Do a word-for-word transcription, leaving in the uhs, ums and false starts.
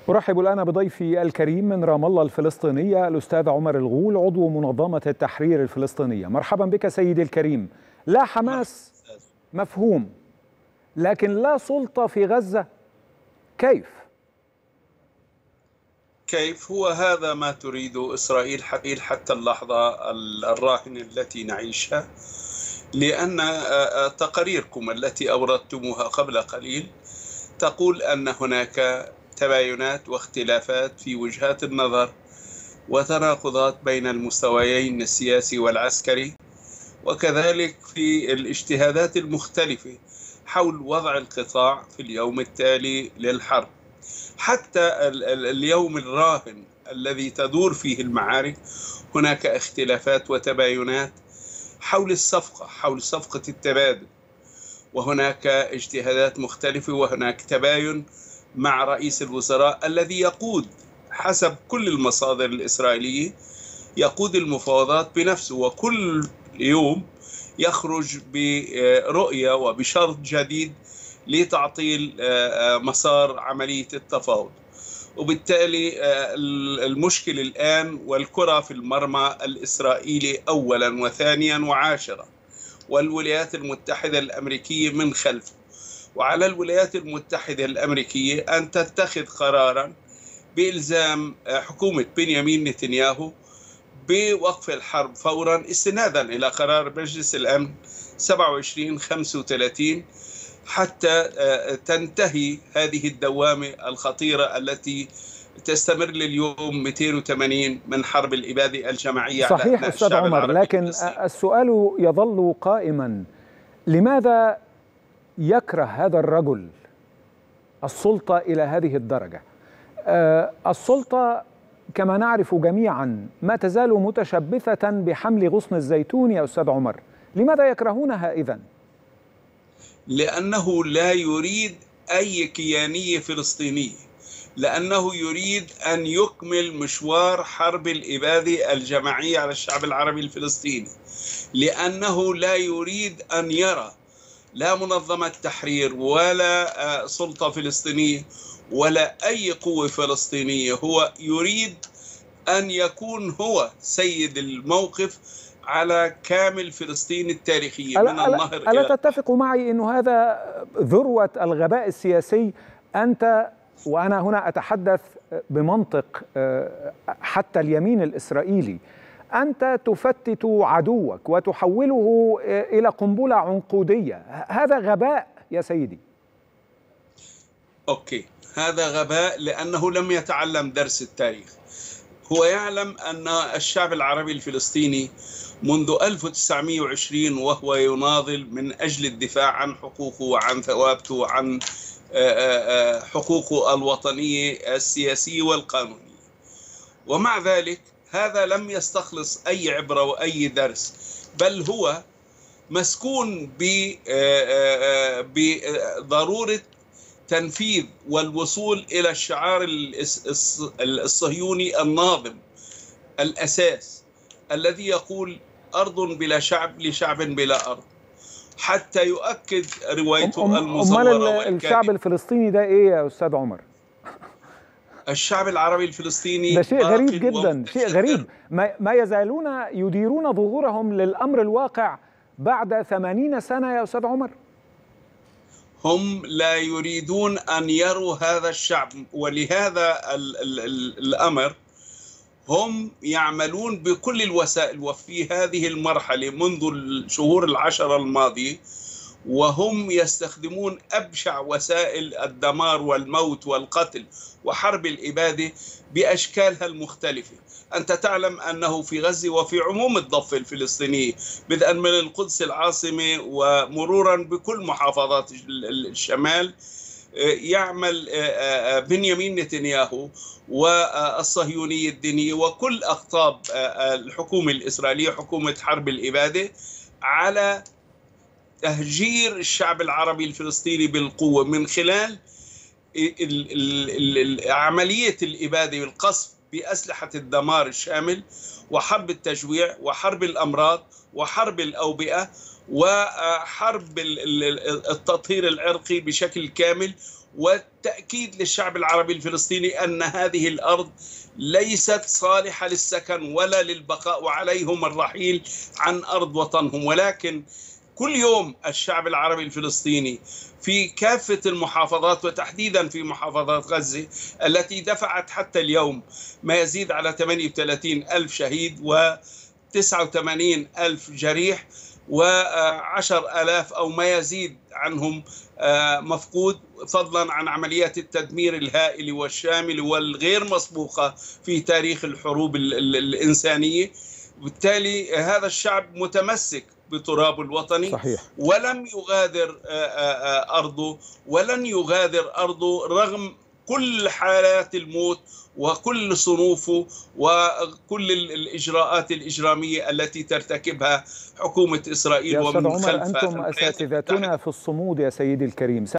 أرحب الآن بضيفي الكريم من رام الله الفلسطينية الأستاذ عمر الغول عضو منظمة التحرير الفلسطينية. مرحبا بك سيدي الكريم. لا حماس مفهوم، لكن لا سلطة في غزة، كيف؟ كيف؟ هو هذا ما تريد إسرائيل حتى اللحظة الراهنة التي نعيشها، لأن تقاريركم التي أوردتموها قبل قليل تقول أن هناك تباينات واختلافات في وجهات النظر وتناقضات بين المستويين السياسي والعسكري، وكذلك في الاجتهادات المختلفة حول وضع القطاع في اليوم التالي للحرب. حتى اليوم الراهن الذي تدور فيه المعارك هناك اختلافات وتباينات حول الصفقة، حول صفقة التبادل، وهناك اجتهادات مختلفة، وهناك تباين مع رئيس الوزراء الذي يقود حسب كل المصادر الإسرائيلية يقود المفاوضات بنفسه، وكل يوم يخرج برؤية وبشرط جديد لتعطيل مسار عملية التفاوض. وبالتالي المشكلة الآن والكرة في المرمى الإسرائيلي أولا وثانيا وعاشرا، والولايات المتحدة الأمريكية من خلفه. وعلى الولايات المتحدة الأمريكية أن تتخذ قرارا بإلزام حكومة بنيامين نتنياهو بوقف الحرب فورا، استنادا إلى قرار مجلس الأمن سبعة وعشرين خمسة وثلاثين، حتى تنتهي هذه الدوامة الخطيرة التي تستمر لليوم مئتين وثمانين من حرب الإبادة الجماعية. صحيح أستاذ عمر، لكن السؤال يظل قائما: لماذا يكره هذا الرجل السلطة إلى هذه الدرجة؟ السلطة كما نعرف جميعا ما تزال متشبثة بحمل غصن الزيتون يا أستاذ عمر، لماذا يكرهونها إذن؟ لأنه لا يريد أي كيانية فلسطينية، لأنه يريد أن يكمل مشوار حرب الإبادة الجماعية على الشعب العربي الفلسطيني، لأنه لا يريد أن يرى لا منظمة تحرير ولا سلطة فلسطينية ولا أي قوة فلسطينية. هو يريد أن يكون هو سيد الموقف على كامل فلسطين التاريخية من النهر ألا, ألا تتفق معي أنه هذا ذروة الغباء السياسي؟ أنت وأنا هنا أتحدث بمنطق حتى اليمين الإسرائيلي، أنت تفتت عدوك وتحوله إلى قنبلة عنقودية، هذا غباء يا سيدي. أوكي، هذا غباء لأنه لم يتعلم درس التاريخ. هو يعلم أن الشعب العربي الفلسطيني منذ ألف وتسعمئة وعشرين وهو يناضل من أجل الدفاع عن حقوقه وعن ثوابته وعن حقوقه الوطنية السياسية والقانونية، ومع ذلك هذا لم يستخلص أي عبرة وأي درس، بل هو مسكون بضرورة تنفيذ والوصول إلى الشعار الصهيوني الناظم الأساس الذي يقول أرض بلا شعب لشعب بلا أرض، حتى يؤكد روايته المزورة والكاذبة. الشعب الفلسطيني ده إيه يا أستاذ عمر؟ الشعب العربي الفلسطيني ده شيء غريب جدا، شيء غريب. ما يزالون يديرون ظهورهم للأمر الواقع بعد ثمانين سنة يا أستاذ عمر. هم لا يريدون أن يروا هذا الشعب، ولهذا ال ال ال الأمر هم يعملون بكل الوسائل. وفي هذه المرحلة منذ الشهور العشرة الماضية وهم يستخدمون أبشع وسائل الدمار والموت والقتل وحرب الإبادة بأشكالها المختلفة. أنت تعلم أنه في غزة وفي عموم الضفة الفلسطينية بدءا من القدس العاصمة ومرورا بكل محافظات الشمال يعمل بنيامين نتنياهو والصهيونية الدينية وكل أقطاب الحكومة الإسرائيلية حكومة حرب الإبادة على تهجير الشعب العربي الفلسطيني بالقوة من خلال عملية الإبادة والقصف بأسلحة الدمار الشامل وحرب التجويع وحرب الأمراض وحرب الأوبئة وحرب التطهير العرقي بشكل كامل. والتأكيد للشعب العربي الفلسطيني أن هذه الأرض ليست صالحة للسكن ولا للبقاء، وعليهم الرحيل عن أرض وطنهم. ولكن كل يوم الشعب العربي الفلسطيني في كافة المحافظات وتحديدا في محافظات غزة التي دفعت حتى اليوم ما يزيد على ثمانية وثلاثين ألف شهيد وتسعة وثمانين ألف جريح وعشر آلاف أو ما يزيد عنهم مفقود، فضلا عن عمليات التدمير الهائل والشامل والغير مسبوقة في تاريخ الحروب الإنسانية. بالتالي هذا الشعب متمسك بترابه الوطني. صحيح. ولم يغادر أرضه ولن يغادر أرضه رغم كل حالات الموت وكل صنوفه وكل الإجراءات الإجرامية التي ترتكبها حكومة إسرائيل. يا أستاذ ومن عمر، خلفها أنتم أساتذتنا في الصمود يا سيدي الكريم.